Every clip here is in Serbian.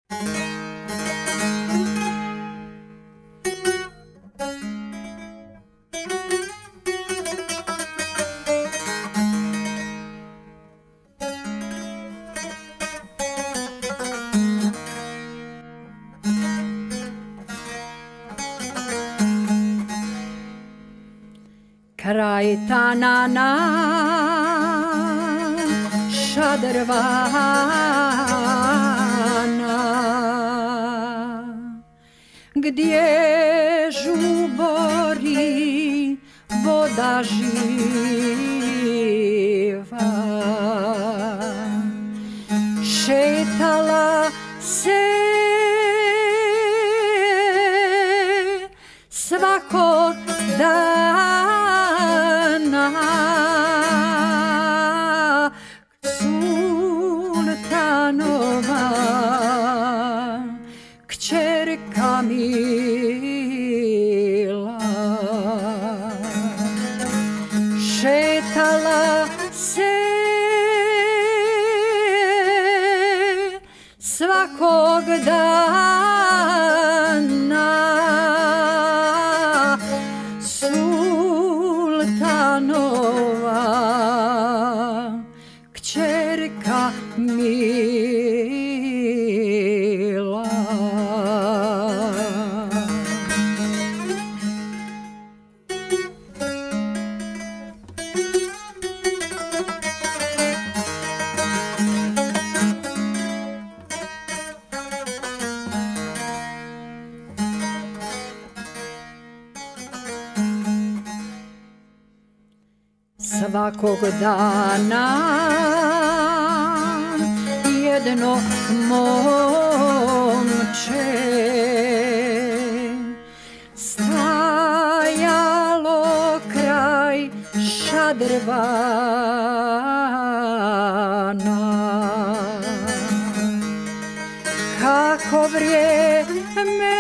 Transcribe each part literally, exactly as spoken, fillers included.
Kraj tanana šadrvana, gdje žubori voda živa, šetala se svakog dana sultanova kćerka mila, šetala se svakog dana sultanova kćerka mila. Svakog dana jedno momče stajalo kraj šadrvana, kako vrijeme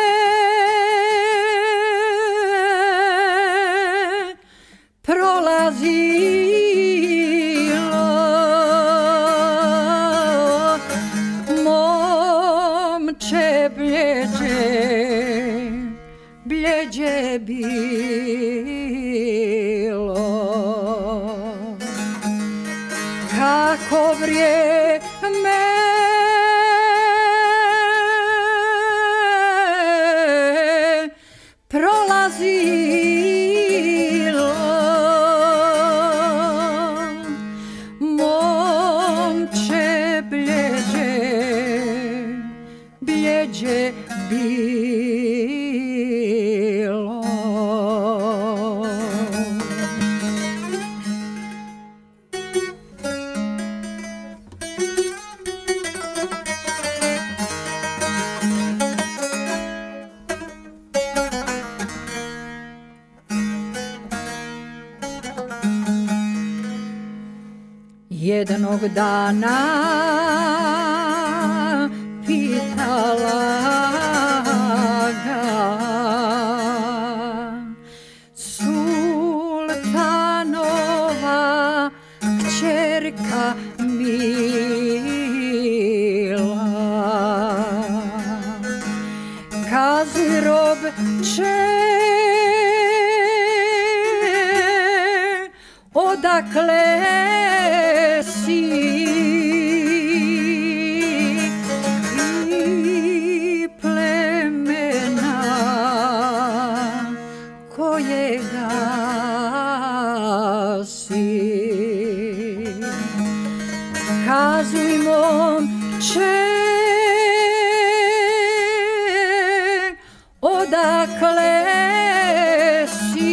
prolazilo, momče bljeđe, bljeđe bilo, kako vrijeme prolazilo, momče bljeđe, bljeđe bilo. Jednog dana pitala ga sultanova kćerka mila, kazi robče, odakle si i plemena kojega si, kazuj momče, odakle si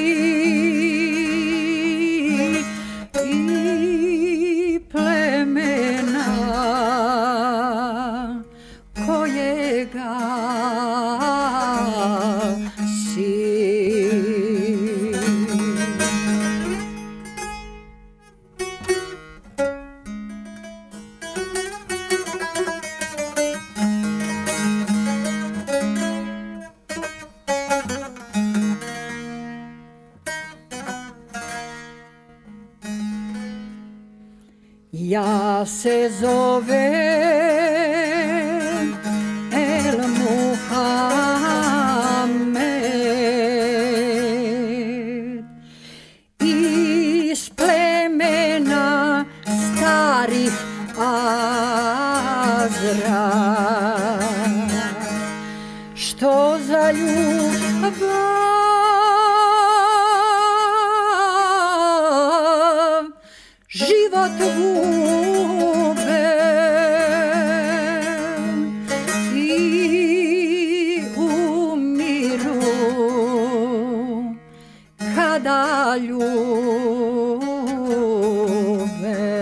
i plemena kojega si. Ja se zovem što za ljubav život gube i umiru kada ljube,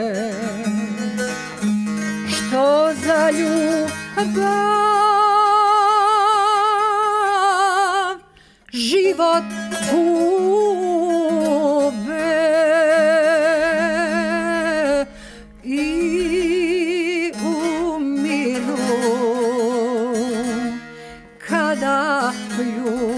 što za ljubav život gube i umiru kada ljube.